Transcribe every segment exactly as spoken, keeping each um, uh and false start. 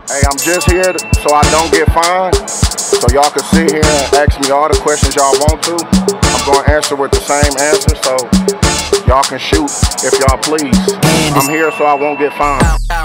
Hey, I'm just here so I don't get fined, so y'all can sit here and ask me all the questions y'all want to. I'm going to answer with the same answer, so y'all can shoot if y'all please. I'm here so I won't get fined.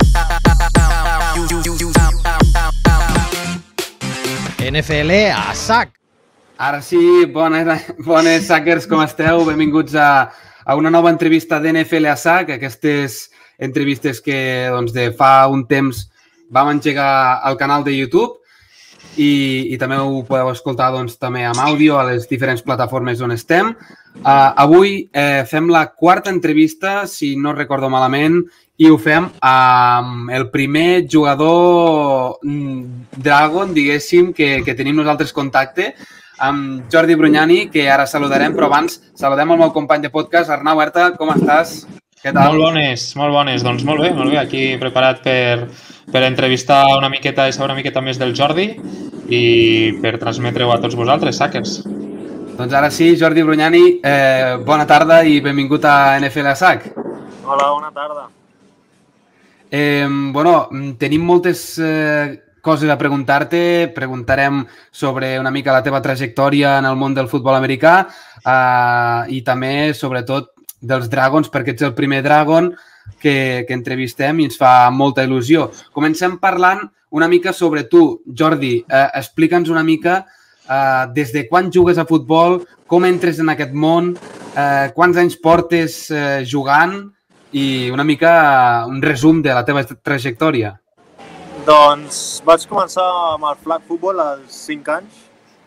N F L a sac. Ara sí, bones, bones sackers, com esteu? Benvinguts a, a una nova entrevista d'N F L a sac, aquestes entrevistes que doncs, de fa un temps vam engegar al canal de YouTube i, i també ho podeu escoltar doncs, també amb àudio a les diferents plataformes on estem. Uh, avui eh, fem la quarta entrevista, si no recordo malament, i ho fem amb el primer jugador Dragon, diguéssim, que, que tenim nosaltres contacte, amb Jordi Brugnani, que ara saludarem, però abans saludem el meu company de podcast, Arnau Herta, com estàs? Què tal? Molt bones, molt bones. Doncs molt bé, molt bé. Aquí preparat per, per entrevistar una miqueta i saber una miqueta més del Jordi i per transmetre-ho a tots vosaltres, sackers. Doncs ara sí, Jordi Brugnani, eh, bona tarda i benvingut a N F L a sac. Hola, bona tarda. Eh, bueno, tenim moltes eh, coses a preguntar-te. Preguntarem sobre una mica la teva trajectòria en el món del futbol americà eh, i també, sobretot, dels Dragons, perquè ets el primer Dragon que, que entrevistem i ens fa molta il·lusió. Comencem parlant una mica sobre tu, Jordi. Eh, Explica'ns una mica eh, des de quan jugues a futbol, com entres en aquest món, eh, quants anys portes eh, jugant i una mica eh, un resum de la teva trajectòria. Doncs vaig començar amb el flag futbol als cinc anys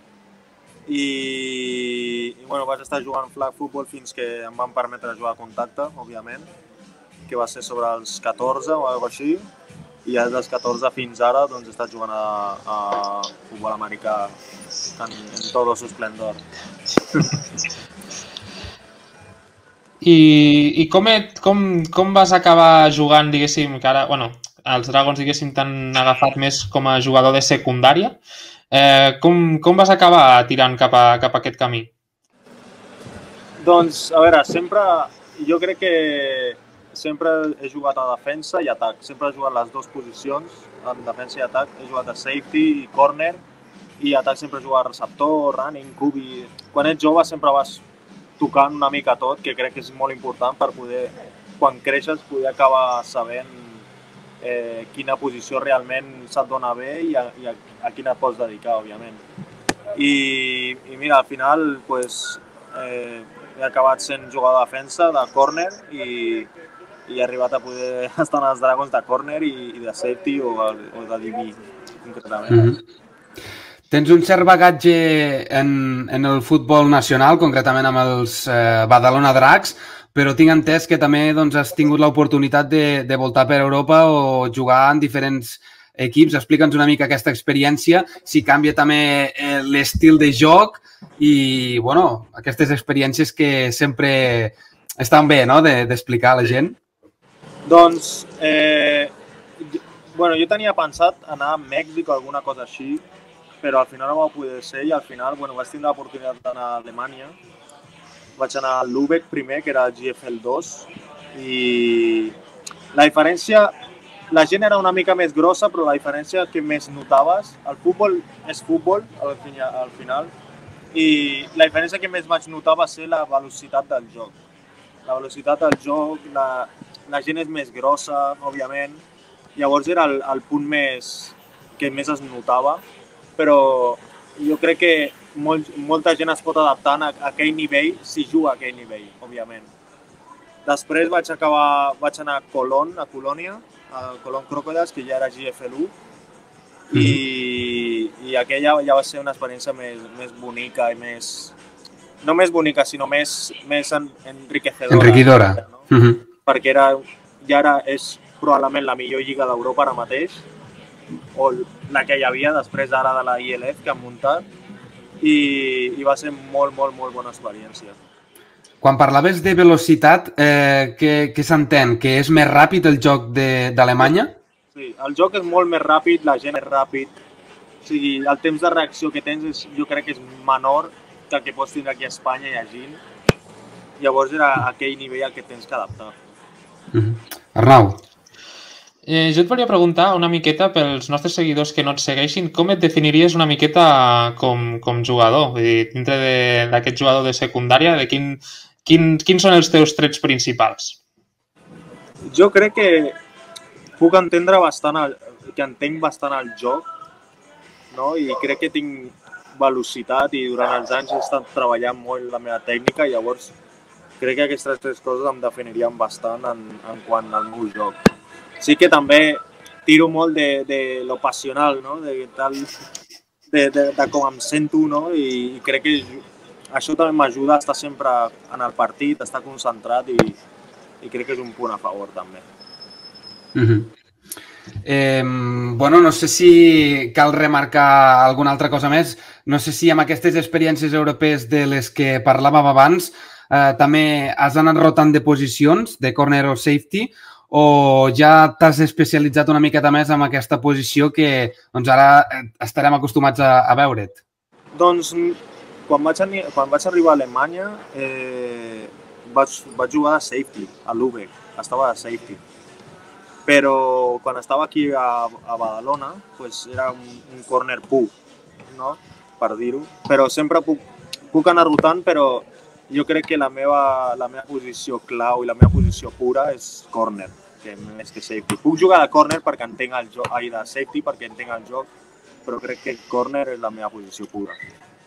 i, i bueno, vaig estar jugant flag futbol fins que em van permetre jugar a contacte, òbviament, que va ser sobre els catorze o alguna cosa així, i des dels catorze fins ara doncs, he estat jugant a, a futbol americà en, en tot el seu esplendor. I, i com, et, com, com vas acabar jugant, diguéssim, que ara, bueno, els Dragons, diguéssim, t'han agafat més com a jugador de secundària? Eh, com, com vas acabar tirant cap a, cap a aquest camí? Doncs, a veure, sempre, jo crec que sempre he jugat a defensa i atac. Sempre he jugat les dues posicions, en defensa i atac. He jugat a safety i corner, i atac sempre he jugat a receptor, running, Q B. Quan ets jove sempre vas tocant una mica tot, que crec que és molt important per poder, quan creixes, poder acabar sabent eh, quina posició realment se't dona bé i a, i a, a quina et pots dedicar, òbviament. I, i mira, al final pues, eh, he acabat sent jugador de defensa, de corner, i, i he arribat a poder estar en els Dragons de corner i, i de safety o, o de D B, concretament. Mm-hmm. Tens un cert bagatge en, en el futbol nacional, concretament amb els eh, Badalona Dracs, però tinc entès que també doncs, has tingut l'oportunitat de, de voltar per Europa o jugar en diferents equips. Explica'ns una mica aquesta experiència, si canvia també eh, l'estil de joc i, bueno, aquestes experiències que sempre estan bé, no?, d'explicar a la gent. Doncs, eh, bueno, jo tenia pensat anar a Mèxic o alguna cosa així, però al final no va poder ser i al final bueno, vaig tenir l'oportunitat d'anar a Alemanya. Vaig anar a Lübeck primer, que era el G F L dos, i la diferència, la gent era una mica més grossa, però la diferència que més notaves, el futbol és futbol al final, i la diferència que més vaig notar va ser la velocitat del joc. La velocitat del joc, la, la gent és més grossa, òbviament, llavors era el, el punt més que més es notava, però jo crec que molt, molta gent es pot adaptar a, a aquell nivell si juga a aquell nivell, òbviament. Després vaig acabar, vaig anar a Colón, a Colònia, a Colón Crocodiles, que ja era G F L u, mm. i, i aquella ja va ser una experiència més, més bonica i més... No més bonica, sinó més, més en, enriquecedora. Enriquidora. No? Mm-hmm. Perquè era, ja era, és probablement la millor lliga d'Europa ara mateix, o la que hi havia després ara de la I L F que han muntat, i, i va ser molt, molt, molt bona experiència. Quan parlaves de velocitat, eh, què, què s'entén? Que és més ràpid el joc d'Alemanya? Sí, el joc és molt més ràpid, la gent és ràpid, o sigui, el temps de reacció que tens és, jo crec que és menor que el que pots tindre aquí a Espanya llegint, llavors era aquell nivell al que tens que adaptar. Mm-hmm. Arnau? Eh, jo et volia preguntar una miqueta pels nostres seguidors que no et segueixin, com et definiries una miqueta com, com jugador? Vull dir, dintre d'aquest jugador de secundària, de quin, quin, quins són els teus trets principals? Jo crec que puc entendre bastant, el, que entenc bastant el joc, no? I crec que tinc velocitat i durant els anys he estat treballant molt la meva tècnica i llavors crec que aquestes tres coses em definirien bastant en, en quant al meu joc. Sí que també tiro molt de, de lo passional, no? De, tal, de, de, de com em sento, no? I, i crec que això també m'ajuda a estar sempre en el partit, a estar concentrat i, i crec que és un punt a favor també. Mm-hmm. Eh, bueno, no sé si cal remarcar alguna altra cosa més. No sé si amb aquestes experiències europees de les que parlàvem abans eh, també has anat rotant de posicions, de corner o safety, o ja t'has especialitzat una miqueta més en aquesta posició que doncs, ara estarem acostumats a, a veure't? Doncs quan vaig, quan vaig arribar a Alemanya eh, vaig, vaig jugar de safety, a Lübeck, estava de safety. Però quan estava aquí a, a Badalona pues era un, un corner pur, no? Per dir-ho. Però sempre puc, puc anar rotant, però jo crec que la meva, la meva posició clau i la meva posició pura és corner, que més que safety. Puc jugar de corner perquè entenc el joc, ai, de safety perquè entenc el joc, però crec que corner és la meva posició pura.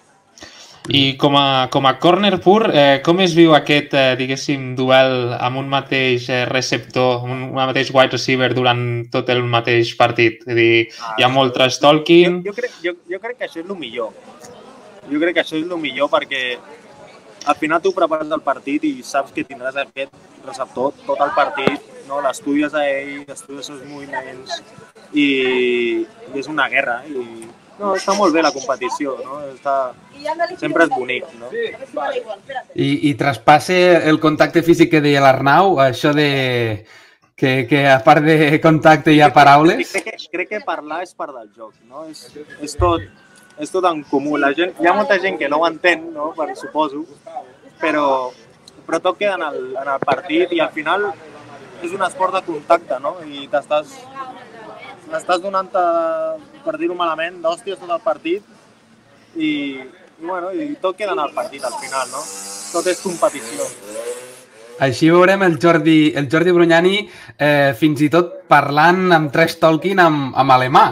I com a, com a corner pur, eh, com es viu aquest, eh, diguéssim, duel amb un mateix receptor, un mateix wide receiver durant tot el mateix partit? És a dir, ah, hi ha molt trash talking... Jo, jo, crec, jo, jo crec que això és el millor. Jo crec que això és el millor perquè al final tu prepares el partit i saps que tindràs aquest receptor tot el partit, no? L'estudies a ell, estudies els seus moviments i, i és una guerra. I, no, està molt bé la competició, no? Està, sempre és bonic, no? I, i traspasse el contacte físic que deia l'Arnau, això de que, que a part de contacte hi ha paraules? Crec que, crec que parlar és part del joc, no? És, és, tot, és tot en comú. La gent, hi ha molta gent que no ho entén, no? Per suposo, però, però tot queda en el, en el partit i al final és un esport de contacte, no? I t'estàs estàs donant-te, per dir-ho malament, d'hòsties tot el partit i, i, bueno, i tot queda en el partit al final, no? Tot és competició. Així veurem el Jordi, el Jordi Brugnani eh, fins i tot parlant amb trash talking amb, amb alemà.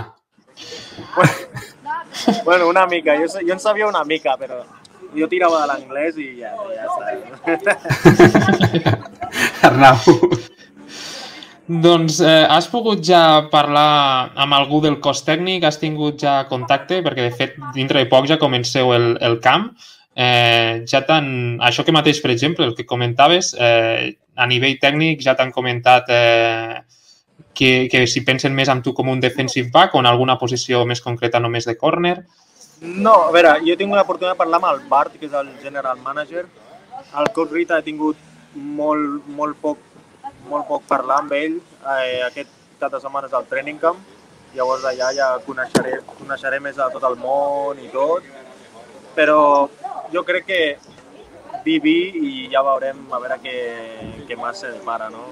Bueno, una mica. Jo, jo en sabia una mica, però jo tirava de l'anglès i ja, ja està. Arnau. Doncs eh, has pogut ja parlar amb algú del cos tècnic, has tingut ja contacte, perquè de fet dintre de poc ja comenceu el, el camp. Eh, ja tant, això que mateix, per exemple, el que comentaves, eh, a nivell tècnic ja t'han comentat eh, que, que si pensen més en tu com un defensive back o en alguna posició més concreta només de corner. No, a veure, jo he tingut l'oportunitat de parlar amb el Bart, que és el general manager. El coach Rita he tingut molt, molt poc molt poc parlar amb ell eh, aquest cap de setmanes al training camp, llavors allà ja coneixeré, coneixeré més de tot el món i tot, però jo crec que vivi i ja veurem a veure què, què més se depara, no?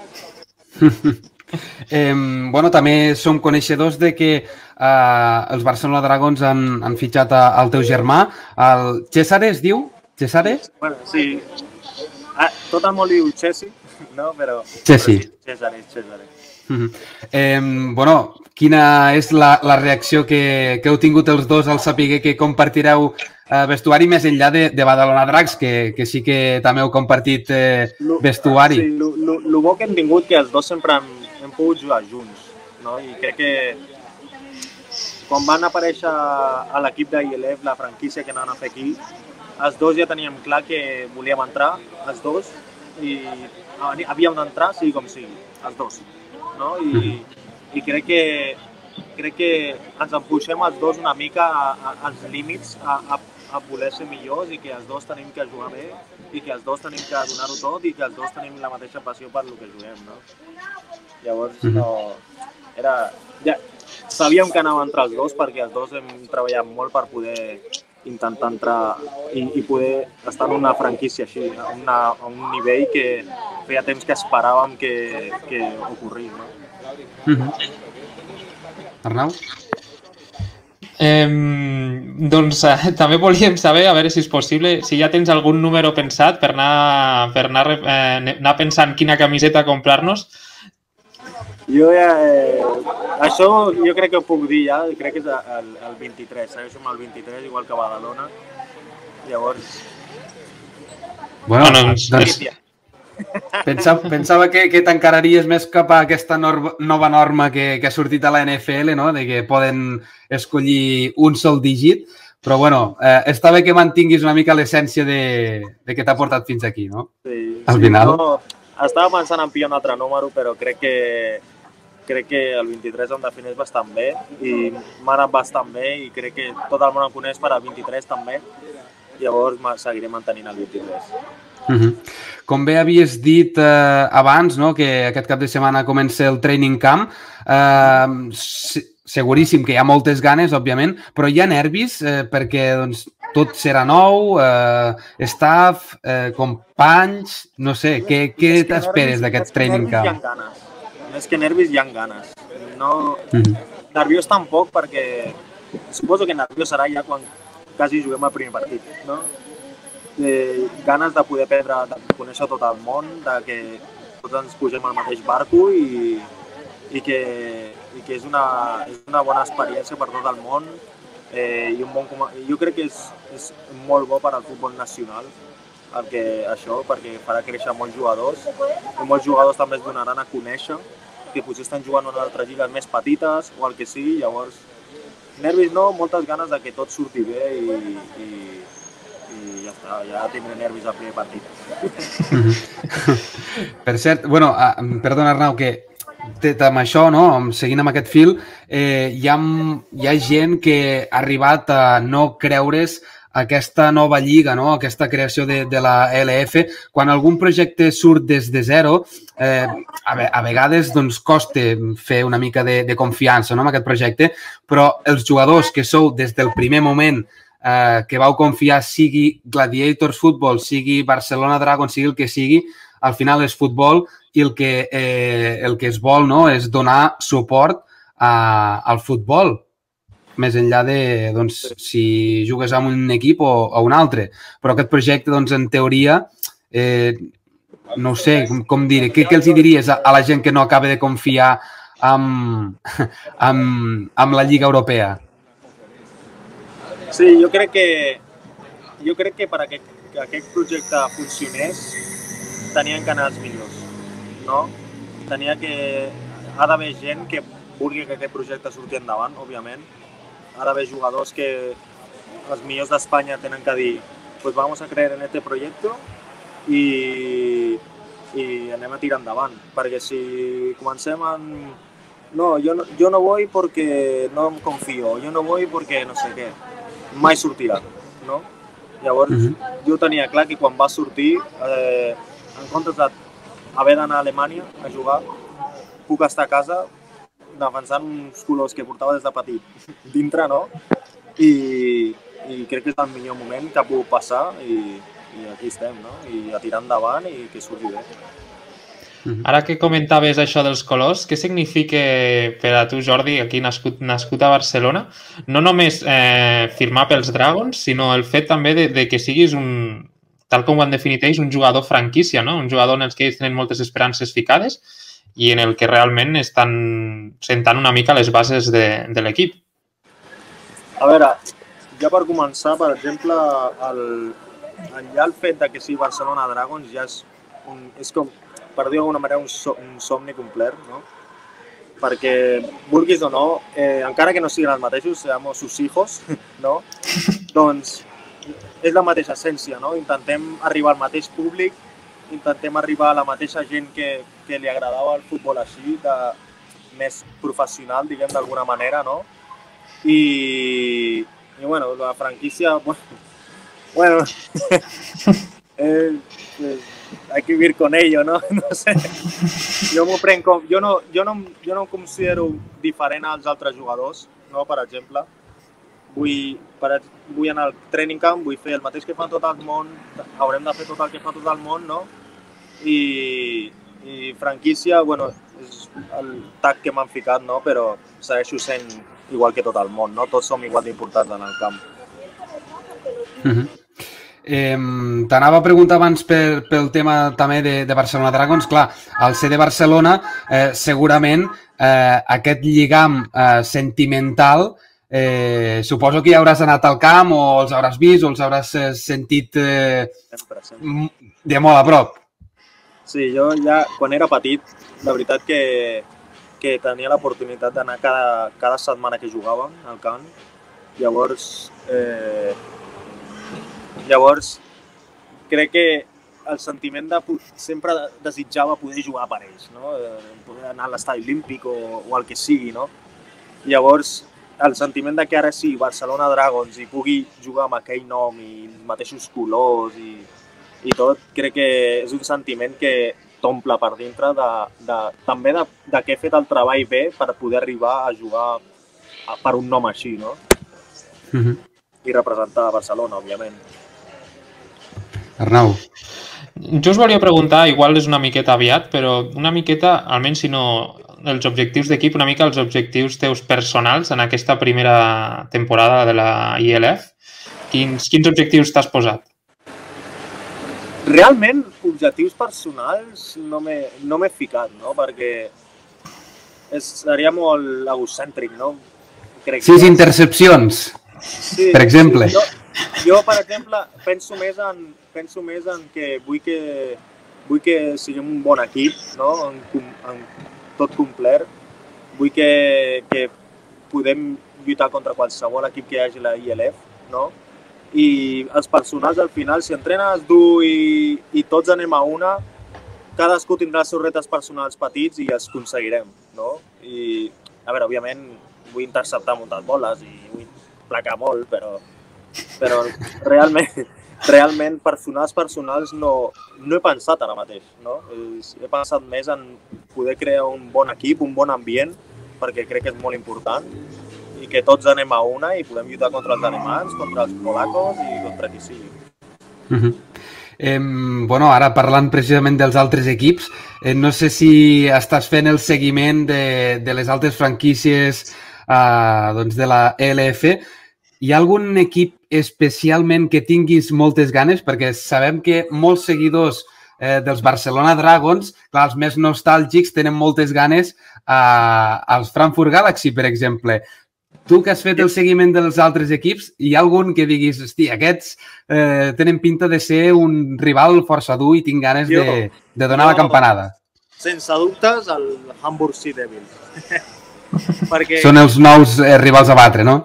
eh, bueno, també som coneixedors de que eh, els Barcelona Dragons han, han fitxat a, al teu germà, el Cesare es diu? Cesare? Bueno, sí. Ah, tot el món li diu Chesi, no? Però, Chesi. Però sí, Cesare, Cesare. Mm-hmm. eh, bueno, quina és la, la reacció que, que heu tingut els dos al saber que compartireu eh, vestuari més enllà de, de Badalona Dracs, que, que sí que també heu compartit eh, vestuari? Sí, el bo que hem tingut que els dos sempre hem, hem pogut jugar junts, no? I crec que quan van aparèixer a l'equip d'I L F, la franquícia que anaven a fer aquí, els dos ja teníem clar que volíem entrar, els dos, i havíem d'entrar sigui com sigui, els dos, no? I, i crec que crec que ens empuixem els dos una mica a, a, als límits, a, a, a voler ser millors i que els dos tenim que jugar bé i que els dos tenim que donar-ho tot i que els dos tenim la mateixa passió per lo que juguem, no? Llavors, no... Era... Ja, sabíem que anava entre els dos perquè els dos hem treballat molt per poder intentar entrar i, i poder estar en una franquícia així, a, una, a un nivell que feia temps que esperàvem que, que ocorrís. No? Mm-hmm. Arnau? Eh, doncs eh, també volíem saber, a veure si és possible, si ja tens algun número pensat per anar, per anar, eh, anar pensant quina camiseta comprar-nos. Jo ja... Eh, això jo crec que ho puc dir ja, crec que és el, el vint-i-tres, segueixo amb el vint-i-tres, igual que Badalona. Llavors... Bueno, doncs, doncs pensava, pensava que, que t'encararies més cap a aquesta norma, nova norma que, que ha sortit a la N F L, no? De que poden escollir un sol dígit, però bueno, eh, està bé que mantinguis una mica l'essència de, de que t'ha portat fins aquí, no? Sí, al sí, final. No, estava pensant en pillar un altre número, però crec que crec que el vint-i-tres em defineix bastant bé i m'ha anat bastant bé i crec que tot el món em coneix per al vint-i-tres també. Llavors seguiré mantenint el vint-i-tres. Uh-huh. Com bé havies dit eh, abans, no, que aquest cap de setmana comença el training camp, eh, seguríssim que hi ha moltes ganes, òbviament, però hi ha nervis eh, perquè doncs, tot serà nou, eh, staff, eh, companys, no sé, què, què t'esperes d'aquest training camp? Hi ha ganes. Més que nervis hi ha ganes. No... Uh-huh. Nerviós tampoc perquè suposo que nerviós serà ja quan quasi juguem el primer partit, no? Eh, ganes de poder prendre, de conèixer tot el món, de que tots ens pugem al mateix barco i, i que, i que és, una, és una bona experiència per tot el món eh, i un bon, jo crec que és, és molt bo per al futbol nacional el que, això, perquè farà créixer molts jugadors i molts jugadors també es donaran a conèixer que potser estan jugant en altres lligues més petites o el que sigui, llavors nervis no, moltes ganes de que tot surti bé i, i, i ja està, ja tindré nervis al primer partit. Per cert, bueno, perdona Arnau, que amb això, no, seguint amb aquest fil, eh, hi, ha, hi ha gent que ha arribat a no creure's aquesta nova lliga, no? Aquesta creació de, de la L F, quan algun projecte surt des de zero, eh, a, a vegades doncs, costa fer una mica de, de confiança, no, en aquest projecte, però els jugadors que sou des del primer moment eh, que vau confiar, sigui Gladiators Football, sigui Barcelona Dragons, sigui el que sigui, al final és futbol i el que, eh, el que es vol, no, és donar suport a, al futbol, més enllà de doncs, si jugues amb un equip o, o un altre. Però aquest projecte, doncs, en teoria, eh, no ho sé, com, com dir, què, què els diries a, a la gent que no acaba de confiar amb, amb, amb la Lliga Europea? Sí, jo crec que, jo crec que per aquest, que aquest projecte funcionés tenien que anar els millors, no? Tenia que... Ha d'haver gent que vulgui que aquest projecte surti endavant, òbviament. Ha d'haver jugadors que els millors d'Espanya tenen que dir pues vamos a creer en este proyecto i, i anem a tirar endavant. Perquè si comencem en... No, jo no, jo no voy porque no em confío, jo no voy porque no sé què. Mai sortirà, no? Llavors, uh-huh. jo tenia clar que quan va sortir, eh, en comptes d'haver d'anar a Alemanya a jugar, puc estar a casa defensant uns colors que portava des de petit dintre, no? I, i crec que és el millor moment que ha pogut passar i, i aquí estem, no? I a tirar endavant i que surti bé. Ara que comentaves això dels colors, què significa per a tu, Jordi, aquí nascut, nascut a Barcelona, no només eh, firmar pels Dragons, sinó el fet també de, de que siguis un, tal com ho han definit ells, un jugador franquícia, no? Un jugador en els que ells tenen moltes esperances ficades i en el que realment estan sentant una mica les bases de, de l'equip. A veure, ja per començar, per exemple, el, ja el fet de que sigui Barcelona Dragons ja és, un, és com, per dir d'alguna manera, un, so, un somni complet, no? Perquè, vulguis o no, eh, encara que no siguin els mateixos, seamos sus hijos, no? Doncs és la mateixa essència, no? Intentem arribar al mateix públic, intentem arribar a la mateixa gent que, que li agradava el futbol així, de, més professional, diguem, d'alguna manera, no? I, i bueno, la franquícia, bueno, bueno eh, eh, hay que vivir con ello, ¿no? No sé, jo m'ho prenc com, jo no, jo, no, jo no em considero diferent als altres jugadors, no? Per exemple, vull, per, vull anar al training camp, vull fer el mateix que fa tot el món, haurem de fer tot el que fa tot el món, no? I, i franquícia, bueno, és el tag que m'han ficat, no? Però segueixo sent igual que tot el món, no? Tots som igual d'importants en el camp. Mm-hmm. Eh, T'anava a preguntar abans per, pel tema també de, de Barcelona Dragons. Clar, al ser de Barcelona, eh, segurament eh, aquest lligam eh, sentimental, eh, suposo que ja hauràs anat al camp o els hauràs vist o els hauràs eh, sentit eh, sempre, sempre. de molt a prop. Sí, jo ja, quan era petit, la veritat que, que tenia l'oportunitat d'anar cada, cada setmana que jugàvem al camp. Llavors, eh, llavors, crec que el sentiment de sempre desitjava poder jugar per ells, no? Poder anar a l'estadi olímpic o, o el que sigui, no? Llavors, el sentiment de que ara sí, Barcelona Dragons, i pugui jugar amb aquell nom i els mateixos colors i, i tot, crec que és un sentiment que t'omple per dintre de, de, també de, de que he fet el treball bé per poder arribar a jugar a, per un nom així, no? Mm-hmm. I representar Barcelona, òbviament. Arnau. Jo us volia preguntar, igual és una miqueta aviat, però una miqueta, almenys si no els objectius d'equip, una mica els objectius teus personals en aquesta primera temporada de la I L F. Quins, quins objectius t'has posat? Realment, objectius personals no m'he no m'he ficat, no? Perquè és, seria molt egocèntric, no? Crec Sis que... intercepcions, sí, per exemple. Sí, jo, jo, per exemple, penso més en, penso més en que vull que vull que siguem un bon equip, no? En, en tot complet. Vull que, que podem lluitar contra qualsevol equip que hi hagi a la I L F, no? I els personals, al final, si entrenes dur i, i tots anem a una, cadascú tindrà els seus retes personals petits i els aconseguirem, no? I, a veure, òbviament, vull interceptar moltes boles i vull placar molt, però, però realment, realment personals personals no, no he pensat ara mateix, no? He pensat més en poder crear un bon equip, un bon ambient, perquè crec que és molt important, i que tots anem a una i podem lluitar contra els alemans, contra els polacos i contra qui sigui. Mm-hmm. eh, bueno, ara parlant precisament dels altres equips, eh, no sé si estàs fent el seguiment de, de les altres franquícies eh, doncs de la E L F. Hi ha algun equip especialment que tinguis moltes ganes? Perquè sabem que molts seguidors eh, dels Barcelona Dragons, clar, els més nostàlgics, tenen moltes ganes eh, als Frankfurt Galaxy, per exemple. Tu que has fet el seguiment dels altres equips, hi ha algun que diguis, hosti, aquests eh, tenen pinta de ser un rival força dur i tinc ganes jo, de, de donar jo, la campanada? Sense dubtes, el Hamburg Sea Devils. Perquè són els nous eh, rivals a batre, no?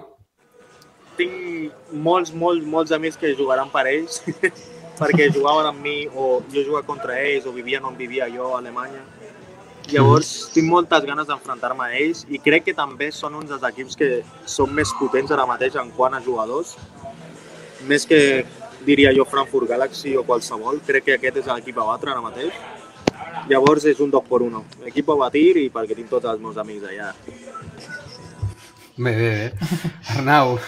Tinc molts, molts, molts amics que jugaran per ells, perquè jugaven amb mi o jo jugava contra ells o vivien on vivia jo a Alemanya. Llavors, tinc moltes ganes d'enfrontar-me a ells i crec que també són uns dels equips que són més potents ara mateix en quant a jugadors. Més que, diria jo, Frankfurt Galaxy o qualsevol. Crec que aquest és l'equip a batre ara mateix. Llavors, és un dos per uno. Equip a batir i perquè tinc tots els meus amics allà. Bé, bé, bé. Arnau.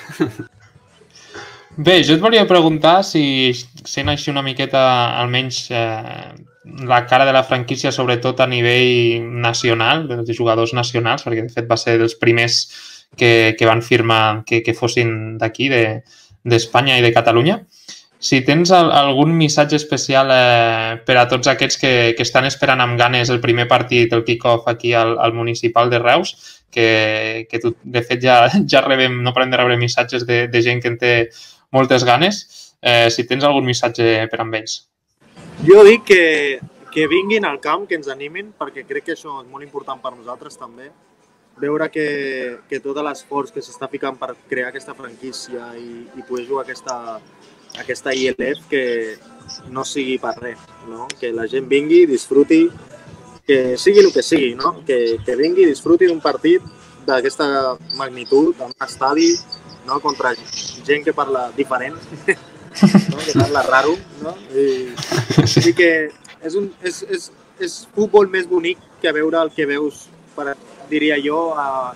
Bé, jo et volia preguntar si, sent així una miqueta, almenys, eh, la cara de la franquícia, sobretot a nivell nacional, de jugadors nacionals, perquè de fet va ser dels primers que, que van firmar que, que fossin d'aquí, d'Espanya de, i de Catalunya. Si tens al, algun missatge especial eh, per a tots aquests que, que estan esperant amb ganes el primer partit, el kick-off aquí al, al municipal de Reus, que, que tu, de fet ja, ja rebem, no parem de rebre missatges de, de gent que en té moltes ganes, eh, si tens algun missatge per amb ells. Jo dic que, que vinguin al camp, que ens animin, perquè crec que això és molt important per nosaltres també. Veure que, que tot l'esforç que s'està ficant per crear aquesta franquícia i, i poder jugar aquesta, aquesta I L F, que no sigui per res, no? Que la gent vingui, disfruti, que sigui el que sigui, no? Que, que vingui i disfruti d'un partit d'aquesta magnitud, d'un estadi, no? Contra gent que parla diferent. No? Que parla raro, no? I, i que és, un, és, és, és futbol més bonic que veure el que veus, per, diria jo, a,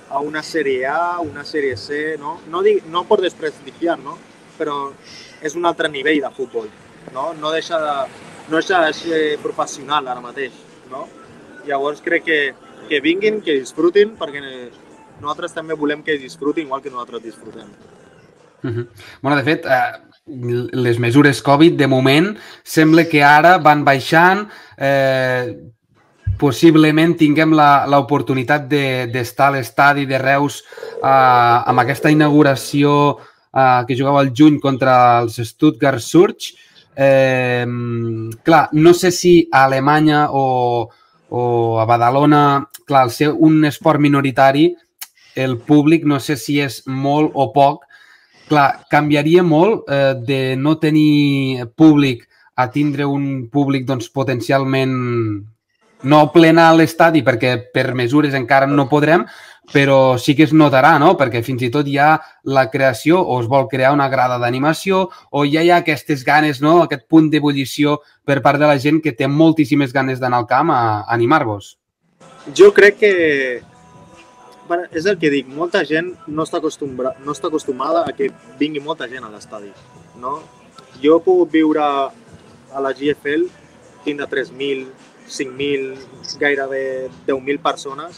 a una Serie A, una Serie C, no? No, dic, no per desprestigiar, no? Però és un altre nivell de futbol, no? No deixa de, no deixa de ser professional ara mateix, no? Llavors crec que, que vinguin, que disfrutin, perquè nosaltres també volem que disfrutin igual que nosaltres disfrutem. Uh-huh. Bueno, de fet, eh, les mesures Covid, de moment, sembla que ara van baixant, eh, possiblement tinguem l'oportunitat d'estar a l'estadi de Reus eh, amb aquesta inauguració eh, que jugava al juny contra els Stuttgart Surge. Eh, clar, no sé si a Alemanya o, o a Badalona, clar, al ser un esport minoritari, el públic no sé si és molt o poc. Clar, canviaria molt eh, de no tenir públic a tindre un públic doncs, potencialment no plena a l'estadi, perquè per mesures encara no podrem, però sí que es notarà, no? Perquè fins i tot hi ha la creació o es vol crear una grada d'animació o ja hi ha aquestes ganes, no? Aquest punt d'ebullició per part de la gent que té moltíssimes ganes d'anar al camp a animar-vos. Jo crec que bueno, és el que dic, molta gent no està, no està acostumada a que vingui molta gent a l'estadi, no? Jo he pogut viure a la G F L fins a tres mil, cinc mil, gairebé deu mil persones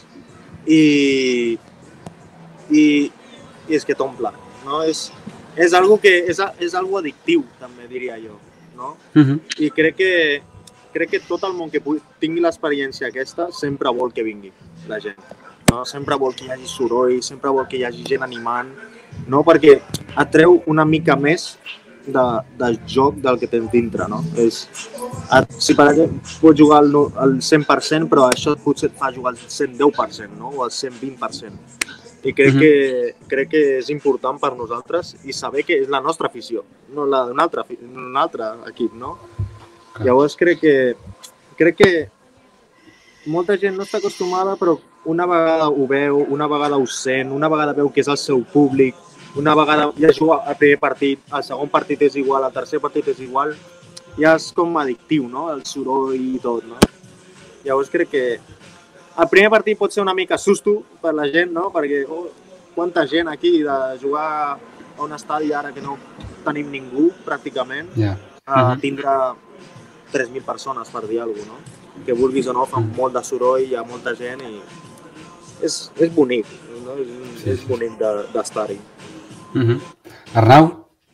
i, i, i és que t'omple, no? És, és algo que és, és algo addictiu, també diria jo, no? Uh-huh. I crec que, crec que tot el món que tingui l'experiència aquesta sempre vol que vingui la gent. No? Sempre vol que hi hagi soroll, sempre vol que hi hagi gent animant, no? Perquè et treu una mica més de, del joc del que tens dintre, no? És, et, si per exemple pots jugar al, al cent per cent, però això potser et fa jugar al cent deu per cent, no? O al cent vint per cent. I crec, uh-huh. que, crec que és important per nosaltres i saber que és la nostra afició, no la d'un altre, un altre equip, no? Okay. Llavors crec que, crec que molta gent no està acostumada, però una vegada ho veu, una vegada ho sent, una vegada veu que és el seu públic, una vegada ja juga el primer partit, el segon partit és igual, el tercer partit és igual, ja és com addictiu, no? El soroll i tot, no? Llavors crec que el primer partit pot ser una mica susto per la gent, no? Perquè oh, quanta gent aquí de jugar a un estadi ara que no tenim ningú, pràcticament, yeah. uh-huh. a tindre tres mil persones, per dir alguna cosa, no? Que vulguis o no, fa molt de soroll, hi ha molta gent i és, és bonic, no? És, sí. és bonic d'estar-hi. Uh-huh. Arnau?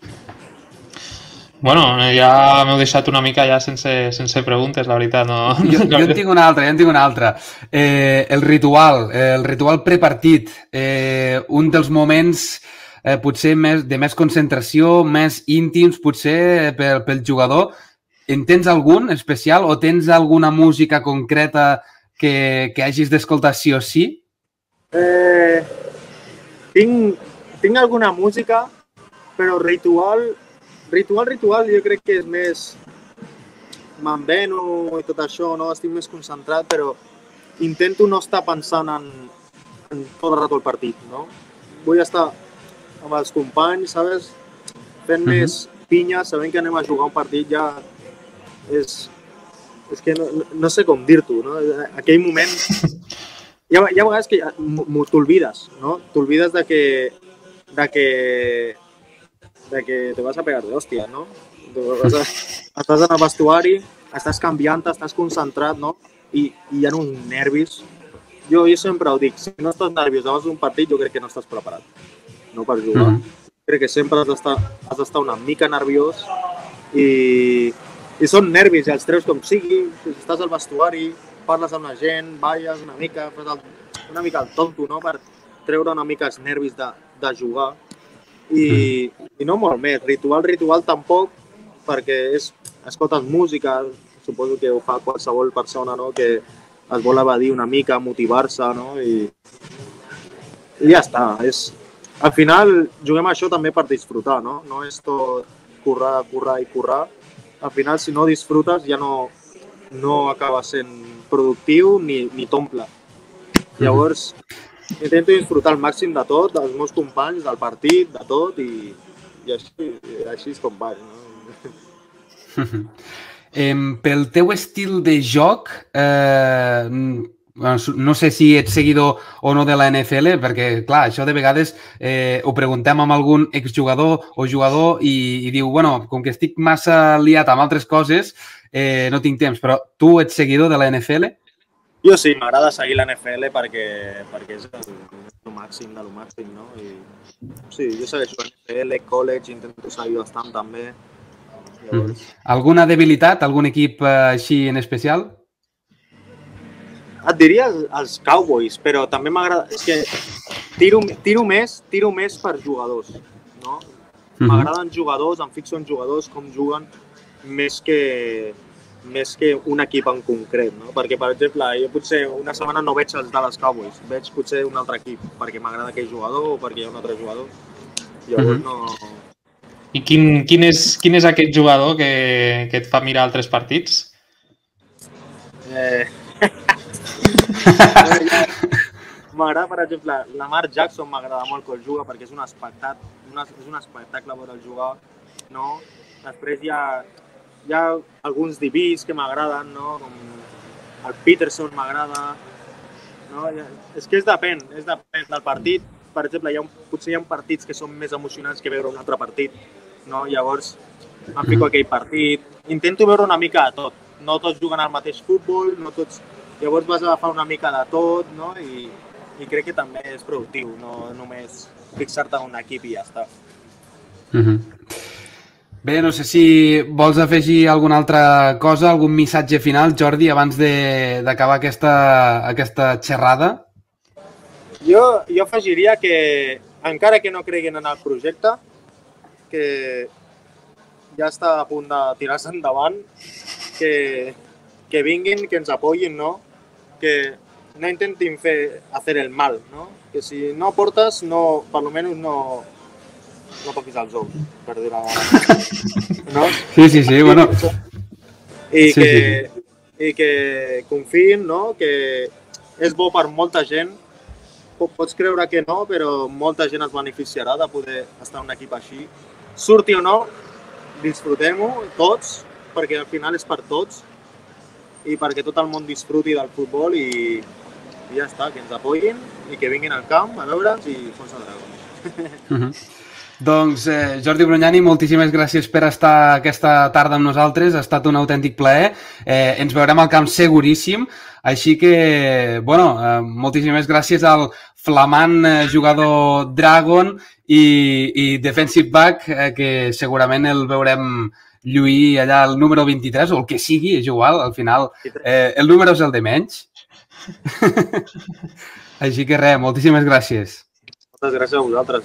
Bueno, ja m'heu deixat una mica ja sense, sense preguntes, la veritat. No... Jo, jo en tinc una altra, jo en tinc una altra. Eh, el ritual, eh, el ritual prepartit, eh, un dels moments eh, potser més, de més concentració, més íntims potser pel, pel jugador. En tens algun especial o tens alguna música concreta que, que hagis d'escoltar sí o sí? Eh, tinc, tinc alguna música, però ritual, ritual, ritual jo crec que és més m'enveno i tot això, no? Estic més concentrat, però intento no estar pensant en, en tot el rato el partit, no? Vull estar amb els companys, ¿sabes? Fent uh-huh. més pinya, sabent que anem a jugar un partit ja és, és que no, no sé com dir-t'ho, no? Aquell moment... Hi ha, hi ha vegades que t'olvides, no? T'olvides de que, de que, de que te vas a pegar de hòstia, no? Vas a, estàs en el vestuari, estàs canviant, estàs concentrat, no? I, i hi ha uns nervis. Jo, jo sempre ho dic, si no estàs nerviós abans d'un partit, jo crec que no estàs preparat, no per jugar. Mm-hmm. Crec que sempre has d'estar has d'estar una mica nerviós i, i són nervis i els treus com sigui, si estàs al vestuari, parles amb la gent, balles una mica, fas el, una mica el tonto, no? Per treure una mica els nervis de, de jugar. I, i no molt més. Ritual, ritual tampoc, perquè és, escoltes música, suposo que ho fa qualsevol persona, no? Que es vol evadir una mica, motivar-se, no? I, i ja està. És, al final juguem això també per disfrutar, no? No és tot currar, currar i currar. Al final, si no disfrutes, ja no, no acaba sent productiu ni, ni t'omple. Llavors, intento disfrutar al màxim de tot, dels meus companys, del partit, de tot, i, i així, així és com vaig, no? eh, pel teu estil de joc, eh, no sé si ets seguidor o no de la N F L, perquè, clar, això de vegades eh, ho preguntem amb algun exjugador o jugador i, i diu, bueno, com que estic massa liat amb altres coses, eh, no tinc temps, però tu ets seguidor de la N F L? Jo sí, m'agrada seguir la N F L perquè, perquè és el, el màxim de lo màxim, no? I, sí, jo segueixo la N F L, college, intento seguir bastant també. Llavors... Mm. Alguna debilitat, algun equip eh, així en especial? Et diria els Cowboys, però també m'agrada... És que tiro, tiro, més, tiro més per jugadors, no? M'agraden mm-hmm. jugadors, em fixo en jugadors, com juguen, més que, més que un equip en concret, no? Perquè, per exemple, jo potser una setmana no veig els Dallas Cowboys, veig potser un altre equip, perquè m'agrada aquell jugador o perquè hi ha un altre jugador. Llavors mm-hmm. no... I quin, quin, és, quin és aquest jugador que, que et fa mirar altres partits? Eh... M'agrada, per exemple, Lamar Jackson m'agrada molt que el juga perquè és un espectacle, una, és un espectacle veure el jugar, no? Després hi ha, hi ha alguns D Bs que m'agraden, no? Com el Peterson m'agrada, no? És que és depèn, és depèn del partit. Per exemple, hi ha un, potser hi ha partits que són més emocionants que veure un altre partit, no? Llavors em fico aquell partit. Intento veure una mica de tot. No tots juguen al mateix futbol, no tots... Llavors vas agafar una mica de tot, no? I, i crec que també és productiu, no només fixar-te en un equip i ja està. Mm-hmm. Bé, no sé si vols afegir alguna altra cosa, algun missatge final, Jordi, abans d'acabar aquesta, aquesta xerrada? Jo, jo afegiria que, encara que no creguin en el projecte, que ja està a punt de tirar-se endavant, que, que vinguin, que ens apoyin, no? Que no intentin fer hacer el mal, no? Que si no portes, no, per lo menos no, no toquis els ous, per dir-ho no? Sí, sí, sí, bueno. I, sí, que, sí. I que confiïn, no? Que és bo per molta gent. Pots creure que no, però molta gent es beneficiarà de poder estar en un equip així. Surti o no, disfrutem-ho tots, perquè al final és per tots i perquè tot el món disfruti del futbol i, i ja està, que ens apoyin i que vinguin al camp a veure'ns i fons de dragons. Uh-huh. Doncs, eh, Jordi Brugnani, moltíssimes gràcies per estar aquesta tarda amb nosaltres. Ha estat un autèntic plaer. Eh, ens veurem al camp seguríssim. Així que, bueno, eh, moltíssimes gràcies al flamant eh, jugador Dragon i, i defensive back, eh, que segurament el veurem lluir allà el número vint-i-tres, o el que sigui, és igual, al final eh, el número és el de menys. Així que res, moltíssimes gràcies. Moltes gràcies a vosaltres.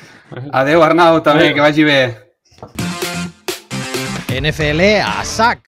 Adéu, Arnau, també, que vagi bé. N F L a sac.